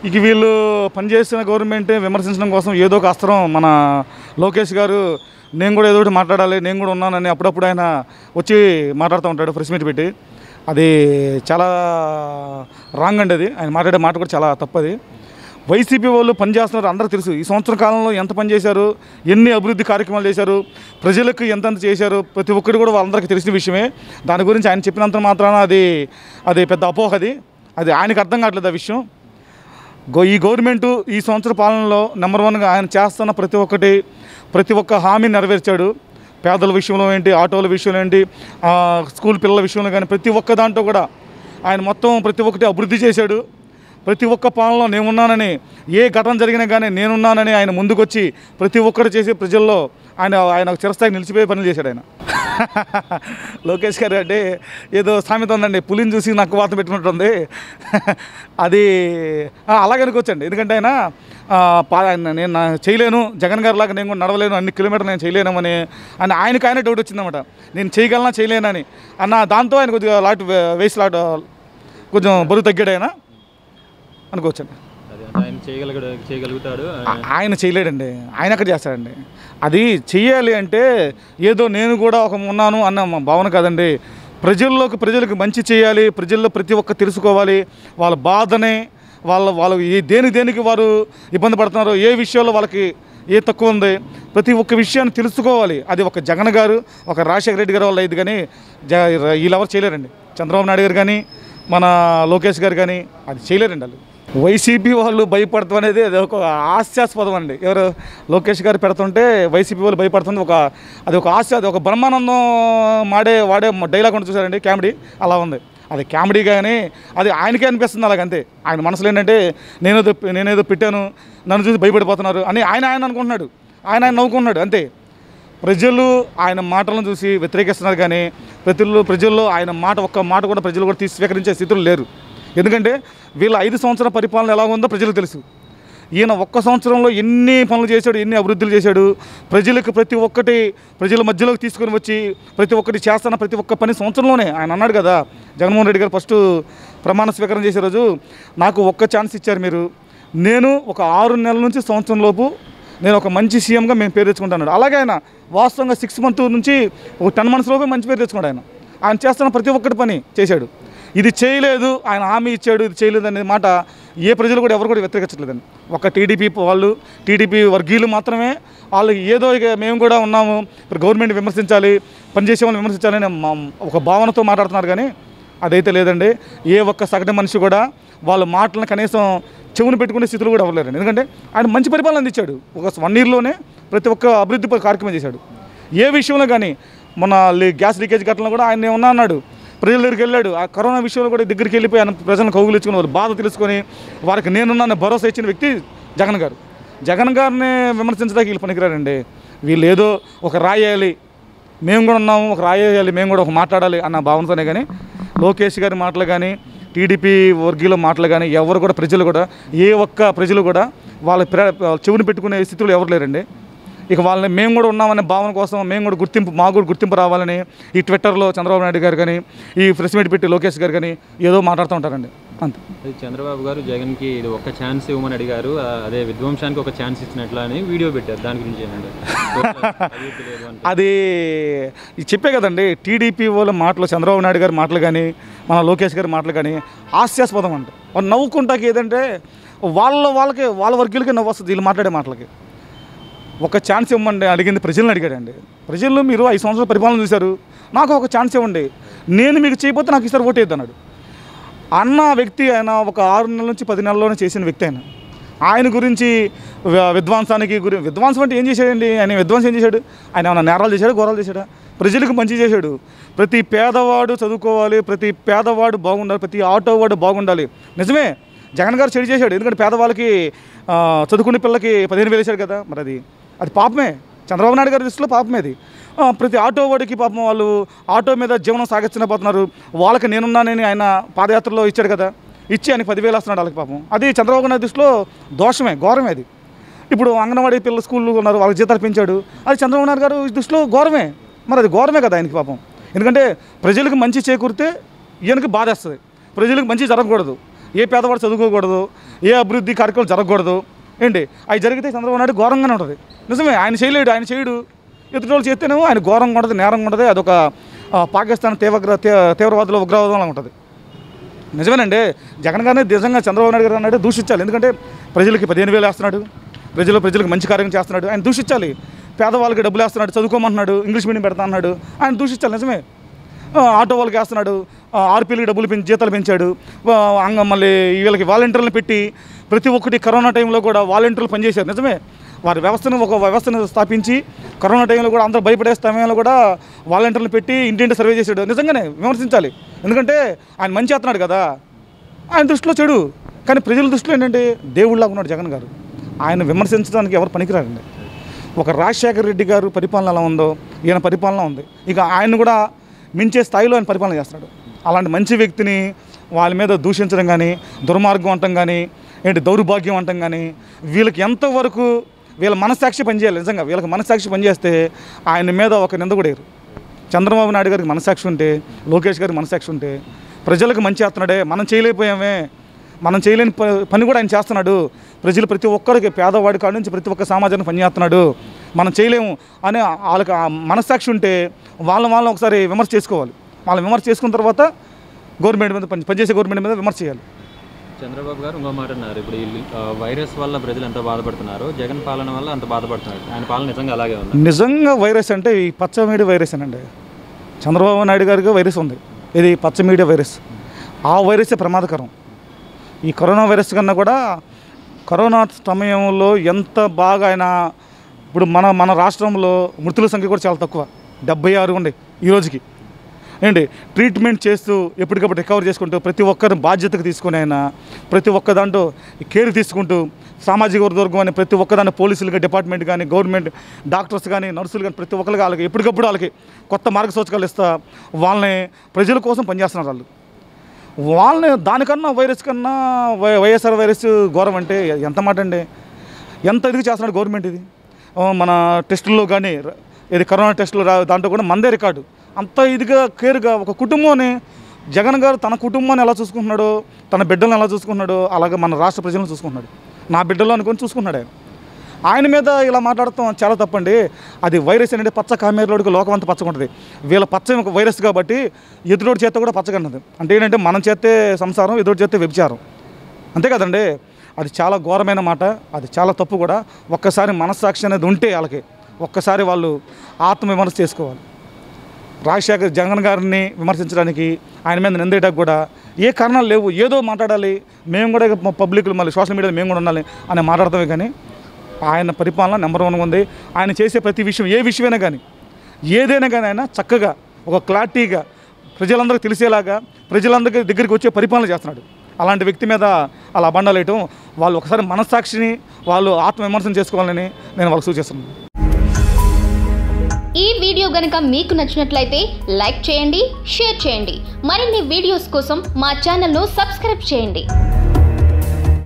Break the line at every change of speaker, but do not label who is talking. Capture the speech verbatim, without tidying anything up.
ఇక వీళ్ళు పనిచేసిన గవర్నమెంట్ విమర్శించడం కోసం ఏదో ఒక అస్త్రం మన లోకేష్ గారు నేను కూడా ఏదో ఒకటి మాట్లాడాలి, నేను కూడా ఉన్నానని అప్పుడప్పుడు ఆయన వచ్చి మాట్లాడుతూ ఉంటాడు ప్రెస్ మీట్ పెట్టి. అది చాలా రాంగ్ అండి. అది ఆయన మాట్లాడే మాట కూడా చాలా తప్పది. వైసీపీ వాళ్ళు పనిచేస్తున్నారు, అందరికీ తెలుసు. ఈ సంవత్సర కాలంలో ఎంత పని చేశారు, ఎన్ని అభివృద్ధి కార్యక్రమాలు చేశారు, ప్రజలకు ఎంతెంత చేశారు, ప్రతి ఒక్కటి కూడా వాళ్ళందరికీ తెలిసిన విషయమే. దాని గురించి ఆయన చెప్పినంత మాత్రాన అది అది పెద్ద అపోహ. అది అది ఆయనకు అర్థం కావట్లేదు ఆ విషయం. గో ఈ గవర్నమెంటు ఈ సంవత్సర పాలనలో నెంబర్ వన్గా ఆయన చేస్తున్న ప్రతి ఒక్కటి ప్రతి ఒక్క హామీ నెరవేర్చాడు. పేదల విషయంలో ఏంటి, ఆటోల విషయంలో ఏంటి, స్కూల్ పిల్లల విషయంలో కానీ ప్రతి ఒక్క దాంట్లో కూడా ఆయన మొత్తం ప్రతి ఒక్కటి అభివృద్ధి చేశాడు. ప్రతి ఒక్క పాలనలో నేనున్నానని, ఏ ఘటన జరిగినా కానీ నేనున్నానని ఆయన ముందుకొచ్చి ప్రతి ఒక్కరు చేసి ప్రజల్లో ఆయన ఆయన చిరస్థాయికి నిలిచిపోయే పనులు చేశాడు ఆయన. లోకేష్ గారు అంటే ఏదో సామెత ఉందండి, పులిని చూసి నాకు వాత పెట్టినట్టుంది. అది అలాగే అనుకోవచ్చండి. ఎందుకంటే ఆయన నేను చేయలేను, జగన్ గారి లాగా నేను కూడా నడవలేను, అన్ని కిలోమీటర్లు నేను చేయలేనమని అని ఆయనకు ఆయన డౌట్ వచ్చిందన్నమాట. నేను చేయగలనా చేయలేనని అన్న దాంతో ఆయన కొద్దిగా లాట్ వేసి లాట్ కొంచెం బరువు తగ్గాడు ఆయన అనుకోవచ్చండి. ఆయన చేయలేడండి, ఆయన ఎక్కడ చేస్తాడండి. అది చెయ్యాలి అంటే ఏదో నేను కూడా ఒక ఉన్నాను అన్న భావన కాదండి. ప్రజల్లోకి ప్రజలకు మంచి చేయాలి, ప్రజల్లో ప్రతి ఒక్క తెలుసుకోవాలి, వాళ్ళ బాధని వాళ్ళ వాళ్ళు ఏ దేని దేనికి వారు ఇబ్బంది పడుతున్నారో, ఏ విషయాల్లో వాళ్ళకి ఏ తక్కువ ఉంది, ప్రతి ఒక్క విషయాన్ని తెలుసుకోవాలి. అది ఒక జగన్ గారు, ఒక రాజశేఖర రెడ్డి గారు వాళ్ళు ఇది కానీ జ వీళ్ళెవరు చేయలేరండి. చంద్రబాబు నాయుడు గారు కానీ మన లోకేష్ గారు కానీ అది చేయలేరండి. వాళ్ళు వైసీపీ వాళ్ళు భయపడతాం అనేది అది ఒక హాస్యాస్పదం అండి. ఎవరు లోకేష్ గారు పెడుతుంటే వైసీపీ వాళ్ళు భయపడుతుంది. ఒక అది ఒక హాస్య, అది ఒక బ్రహ్మానందం మాడే వాడే డైలాగ్ ఉంటుంది చూసారండి, కామెడీ అలా ఉంది. అది కామెడీ కానీ అది ఆయనకే అనిపిస్తుంది అలాగంతే. ఆయన మనసులో ఏంటంటే నేనేదో నేనేదో పెట్టాను, నన్ను చూసి భయపడిపోతున్నారు అని ఆయన ఆయన అనుకుంటున్నాడు, ఆయన ఆయన నవ్వుకుంటున్నాడు అంతే. ప్రజలు ఆయన మాటలను చూసి వ్యతిరేకిస్తున్నారు కానీ ప్రజల్లో ప్రజల్లో ఆయన మాట ఒక్క మాట కూడా ప్రజలు కూడా తీసి స్వీకరించే స్థితులు లేరు. ఎందుకంటే వీళ్ళ ఐదు సంవత్సరాల పరిపాలన ఎలా ఉందో ప్రజలకు తెలుసు. ఈయన ఒక్క సంవత్సరంలో ఎన్ని పనులు చేశాడు, ఎన్ని అభివృద్ధులు చేశాడు, ప్రజలకు ప్రతి ఒక్కటి ప్రజల మధ్యలోకి తీసుకొని వచ్చి ప్రతి ఒక్కటి చేస్తున్న ప్రతి ఒక్క పని సంవత్సరంలోనే. ఆయన అన్నాడు కదా, జగన్మోహన్ రెడ్డి గారు ఫస్ట్ ప్రమాణ స్వీకారం చేసే రోజు నాకు ఒక్క ఛాన్స్ ఇచ్చారు మీరు, నేను ఒక ఆరు నెలల నుంచి సంవత్సరం లోపు నేను ఒక మంచి సీఎంగా మేము పేరు తెచ్చుకుంటున్నాడు. అలాగే ఆయన వాస్తవంగా సిక్స్ మంత్ నుంచి ఒక టెన్ మంత్స్ లోపే మంచి పేరు తెచ్చుకున్నాడు. ఆయన ఆయన చేస్తున్న ప్రతి ఒక్కటి పని చేశాడు. ఇది చేయలేదు, ఆయన హామీ ఇచ్చాడు, ఇది చేయలేదు అనే మాట ఏ ప్రజలు కూడా ఎవరు కూడా వ్యతిరేకించలేదండి. ఒక టీడీపీ వాళ్ళు టీడీపీ వర్గీయులు మాత్రమే వాళ్ళు ఏదో ఇక మేము కూడా ఉన్నాము, ఇప్పుడు గవర్నమెంట్ విమర్శించాలి, పనిచేసే వాళ్ళని విమర్శించాలని ఒక భావనతో మాట్లాడుతున్నారు. కానీ అదైతే లేదండి. ఏ ఒక్క సగటు మనిషి కూడా వాళ్ళ మాటలను కనీసం చెవును పెట్టుకునే స్థితిలో కూడా అవ్వలేరండి. ఎందుకంటే ఆయన మంచి పరిపాలన అందించాడు. ఒక వన్ ఇయర్లోనే ప్రతి ఒక్క అభివృద్ధి కార్యక్రమం చేశాడు. ఏ విషయంలో కానీ మొన్న గ్యాస్ లీకేజ్ ఘటనలో కూడా ఆయన ఏమన్నా అన్నాడు, ప్రజల దగ్గరికి వెళ్ళాడు. ఆ కరోనా విషయంలో కూడా దగ్గరికి వెళ్ళిపోయి ఆయన ప్రజలను కౌగులించుకుని వాళ్ళు బాధ తెలుసుకొని వారికి నేనున్న భరోసా ఇచ్చిన వ్యక్తి జగన్ గారు. జగన్ గారిని విమర్శించడానికి వీళ్ళు పనికిరారండి. వీళ్ళు ఏదో ఒక రాయాలి, మేము కూడా ఉన్నాము, ఒక రాయాలి, మేము కూడా ఒక మాట్లాడాలి అన్న భావనతోనే కానీ లోకేష్ గారి మాటలు కానీ టీడీపీ వర్గీయుల మాటలు కానీ ఎవరు కూడా ప్రజలు కూడా ఏ ఒక్క ప్రజలు కూడా వాళ్ళ చెవుని పెట్టుకునే స్థితిలో ఎవరు లేరండి. ఇక వాళ్ళని మేము కూడా ఉన్నామనే భావన కోసం మేము కూడా గుర్తింపు మాకు కూడా గుర్తింపు రావాలని ఈ ట్విట్టర్లో చంద్రబాబు నాయుడు గారు కానీ ఈ ప్రెస్ మీట్ పెట్టి లోకేష్ గారు కానీ ఏదో మాట్లాడుతూ ఉంటారండి అంతే.
చంద్రబాబు గారు జగన్కి ఇది ఒక్క ఛాన్స్ ఇవ్వమని అడిగారు, అదే విధ్వంసానికి ఒక ఛాన్స్ ఇచ్చినట్లా అని వీడియో పెట్టారు. దాని గురించి ఏంటంటే
అది చెప్పే కదండి, టీడీపీ వాళ్ళ మాటలు చంద్రబాబు నాయుడు గారి మాటలు కానీ మన లోకేష్ గారి మాటలు కానీ హాస్యాస్పదం అంట. వాళ్ళు నవ్వుకుంటాకి ఏదంటే వాళ్ళ వాళ్ళకి వాళ్ళ వర్గీయులకి నవ్వు వస్తుంది వీళ్ళు మాట్లాడే మాటలకి. ఒక ఛాన్స్ ఇవ్వమండి అడిగింది ప్రజలను అడిగాడండి. ప్రజలు మీరు ఐదు సంవత్సరాల పరిపాలన చూశారు, నాకు ఒక ఛాన్స్ ఇవ్వండి, నేను మీకు చేయకపోతే నాకు ఈసారి ఓటు వేద్దు అన్నాడు. అన్న వ్యక్తి ఆయన ఒక ఆరు నెలల నుంచి పది నెలల్లోనే చేసిన వ్యక్తి ఆయన. ఆయన గురించి విధ్వంసానికి గురి విధ్వంసం అంటే ఏం చేశాడండి? ఆయన విధ్వంసం ఏం చేశాడు? ఆయన ఏమైనా నేరాలు చేశాడు, ఘోరాలు చేశాడా? ప్రజలకు మంచి చేశాడు. ప్రతి పేదవాడు చదువుకోవాలి, ప్రతి పేదవాడు బాగుండాలి, ప్రతి ఆటో వాడు బాగుండాలి. నిజమే, జగన్ గారు చెడు చేశాడు. ఎందుకంటే పేదవాళ్ళకి చదువుకునే పిల్లలకి పదిహేను వేలు వేశాడు కదా, మరి అది అది పాపమే. చంద్రబాబు నాయుడు గారి దృష్టిలో పాపమే అది. ప్రతి ఆటో వాడికి పాపం వాళ్ళు ఆటో మీద జీవనం సాగించలేకపోతున్నారు. వాళ్ళకి నేనున్నానని ఆయన పాదయాత్రలో ఇచ్చాడు కదా, ఇచ్చి ఆయనకి పదివేలు వస్తున్నాడు వాళ్ళకి పాపం. అది చంద్రబాబు నాయుడు దృష్టిలో దోషమే, ఘోరమే అది. ఇప్పుడు అంగన్వాడీ పిల్లలు స్కూళ్ళు ఉన్నారు, వాళ్ళకి జీతాలు పెంచాడు, అది చంద్రబాబు నాయుడు గారు దృష్టిలో ఘోరమే. మరి అది ఘోరమే కదా ఆయనకి పాపం. ఎందుకంటే ప్రజలకు మంచి చేకూరితే ఈయనకి బాధ వస్తుంది, ప్రజలకు మంచి జరగకూడదు. ఏ పేదవాడు చదువుకోకూడదు, ఏ అభివృద్ధి కార్యక్రమాలు జరగకూడదు ఏంటి, అవి జరిగితే చంద్రబాబు నాయుడు ఘోరంగానే ఉంటుంది. నిజమే, ఆయన చేయలేడు, ఆయన చేయడు, ఎదుటోళ్ళు చేస్తేనేమో ఆయన ఘోరంగా ఉంటుంది, నేరంగా ఉంటుంది. అదొక పాకిస్తాన్ తీవ్ర తీవ్రవాదుల ఉగ్రవాదంలా ఉంటుంది. నిజమేనండి, జగన్ గారిని నిజంగా చంద్రబాబు నాయుడు గారు అన్నాడు దూషించాలి. ఎందుకంటే ప్రజలకి పదిహేను వేలు వేస్తున్నాడు, ప్రజలు ప్రజలకు మంచి కార్యం చేస్తున్నాడు, ఆయన దూషించాలి. పేదవాళ్ళకి డబ్బులు వేస్తున్నాడు, చదువుకోమంటున్నాడు, ఇంగ్లీష్ మీడియం పెడతా అన్నాడు, ఆయన దూషించాలి. నిజమే, ఆటో వాళ్ళకి వేస్తున్నాడు, ఆర్పీలకి డబ్బులు పెంచి జీతాలు పెంచాడు, అంగ మళ్ళీ వీళ్ళకి వాలంటీర్లను పెట్టి ప్రతి ఒక్కటి కరోనా టైంలో కూడా వాలంటీర్లు పనిచేశారు. నిజమే, వారి వ్యవస్థను ఒక వ్యవస్థను స్థాపించి కరోనా టైంలో కూడా అందరూ భయపడే సమయంలో కూడా వాలంటీర్లు పెట్టి ఇంటింటి సర్వే చేశాడు. నిజంగానే విమర్శించాలి, ఎందుకంటే ఆయన మంచి చేస్తున్నాడు కదా, ఆయన దృష్టిలో చెడు, కానీ ప్రజల దృష్టిలో ఏంటంటే దేవుళ్ళగా ఉన్నాడు జగన్ గారు. ఆయన విమర్శించడానికి ఎవరు పనికిరారండి. ఒక రాజశేఖర రెడ్డి గారు పరిపాలన ఎలా ఉందో ఈయన పరిపాలన ఉంది, ఇక ఆయన కూడా మించే స్థాయిలో ఆయన పరిపాలన చేస్తున్నాడు. అలాంటి మంచి వ్యక్తిని వాళ్ళ మీద దూషించడం కానీ, దుర్మార్గం అంటం కానీ, ఏంటి దౌర్భాగ్యం అంటం కానీ, వీళ్ళకి ఎంతవరకు వీళ్ళ మనస్సాక్షి పనిచేయాలి. నిజంగా వీళ్ళకి మనస్సాక్షి పనిచేస్తే ఆయన మీద ఒక నింద కూడా వేరు. చంద్రబాబు నాయుడు గారికి మనస్సాక్షి ఉంటే, లోకేష్ గారికి మనస్సాక్షి ఉంటే, ప్రజలకు మంచి చేస్తున్నాడే, మనం చేయలేకపోయామే, మనం చేయలేని పని కూడా ఆయన చేస్తున్నాడు, ప్రజలు ప్రతి ఒక్కరికి పేదవాడి కాడి నుంచి ప్రతి ఒక్క సమాజానికి పని చేస్తున్నాడు, మనం చేయలేము అని వాళ్ళకి మనస్సాక్షి ఉంటే వాళ్ళ వాళ్ళని ఒకసారి విమర్శ చేసుకోవాలి. వాళ్ళని విమర్శ చేసుకున్న తర్వాత గవర్నమెంట్ మీద పని పనిచేసే గవర్నమెంట్ మీద విమర్శ చేయాలి.
చంద్రబాబు గారు ఇంకో మాట అన్నారు, ఇప్పుడు ఈ వైరస్ వల్ల ప్రజలు ఎంత బాధపడుతున్నారు, జగన్ పాలన వల్ల అంత బాధపడుతున్నారు, ఆయన పాలన నిజంగా అలాగే ఉంది. నిజంగా
వైరస్ అంటే ఈ పచ్చ మీడియా వైరస్ అనండి. చంద్రబాబు నాయుడు గారికి వైరస్ ఉంది, ఇది పచ్చ మీడియా వైరస్. ఆ వైరసే ప్రమాదకరం. ఈ కరోనా వైరస్ కన్నా కూడా కరోనా సమయంలో ఎంత బాగా ఆయన ఇప్పుడు మన మన రాష్ట్రంలో మృతుల సంఖ్య కూడా చాలా తక్కువ, డెబ్బై ఆరు ఉండే ఈ రోజుకి. ఏంటి ట్రీట్మెంట్ చేస్తూ ఎప్పటికప్పుడు రికవర్ చేసుకుంటూ ప్రతి ఒక్కరిని బాధ్యతకు తీసుకుని ఆయన ప్రతి ఒక్క దాంట్లో కేర్ తీసుకుంటూ సామాజిక వర్గం అని ప్రతి ఒక్కదాన్ని పోలీసులుగా డిపార్ట్మెంట్ కానీ గవర్నమెంట్ డాక్టర్స్ కానీ నర్సులు కానీ ప్రతి ఒక్కరికి వాళ్ళకి ఎప్పటికప్పుడు వాళ్ళకి కొత్త మార్గసూచకాలు ఇస్తా వాళ్ళని ప్రజల కోసం పనిచేస్తున్నారు. వాళ్ళు వాళ్ళని దానికన్నా వైరస్ కన్నా వై వైఎస్ఆర్ వైరస్ ఘోరం అంటే ఎంత మాట అండి, ఎంత ఇదిగా చేస్తున్నాడు గవర్నమెంట్. ఇది మన టెస్టుల్లో కానీ ఇది కరోనా టెస్టులు రా దాంట్లో కూడా మందే రికార్డు. అంత ఇదిగా కేర్గా ఒక కుటుంబాన్ని జగన్ గారు తన కుటుంబాన్ని ఎలా చూసుకుంటున్నాడో, తన బిడ్డలను ఎలా చూసుకుంటున్నాడో అలాగే మన రాష్ట్ర ప్రజలను చూసుకుంటున్నాడు. నా బిడ్డలు అనుకొని చూసుకుంటున్నాడు ఆయన. ఆయన మీద ఇలా మాట్లాడటం చాలా తప్పండి. అది వైరస్ అనేది పచ్చ కామేరులోడికి లోకం అంతా పచ్చకుంటుంది. వీళ్ళ పచ్చ వైరస్ కాబట్టి ఎదురోడి చేత కూడా పచ్చగన్నది. అంటే ఏంటంటే మనం చేస్తే సంసారం, ఎదురోడి చేస్తే వ్యభిచారం, అంతే కదండి. అది చాలా ఘోరమైన మాట, అది చాలా తప్పు కూడా. ఒక్కసారి మనస్సాక్షి అనేది ఉంటే వాళ్ళకి ఒక్కసారి వాళ్ళు ఆత్మవిమర్శ చేసుకోవాలి. రాజశేఖర్ జగన్ గారిని విమర్శించడానికి, ఆయన మీద నిందేయడానికి కూడా ఏ కారణాలు లేవు. ఏదో మాట్లాడాలి, మేము కూడా పబ్లిక్లు మళ్ళీ సోషల్ మీడియాలో మేము కూడా ఉండాలి అని మాట్లాడతామే. కానీ ఆయన పరిపాలన నెంబర్ వన్గా ఉంది. ఆయన చేసే ప్రతి విషయం, ఏ విషయమైనా కానీ ఏదైనా కానీ ఆయన చక్కగా ఒక క్లారిటీగా ప్రజలందరికీ తెలిసేలాగా ప్రజలందరికీ దగ్గరికి వచ్చే పరిపాలన చేస్తున్నాడు. అలాంటి వ్యక్తి మీద అలా అబండాలు వేయటం, వాళ్ళు ఒకసారి మనస్సాక్షిని వాళ్ళు ఆత్మవిమర్శనం చేసుకోవాలని నేను వాళ్ళకి సూచిస్తున్నాను.
ఈ వీడియో గనుక మీకు నచ్చినట్లయితే లైక్ చేయండి, షేర్ చేయండి. మరిన్ని వీడియోస్ కోసం మా ఛానల్ను సబ్స్క్రైబ్ చేయండి.